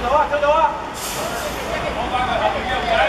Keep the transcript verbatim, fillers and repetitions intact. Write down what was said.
頭啊，跳到啊！ 好快佢後邊有嘅。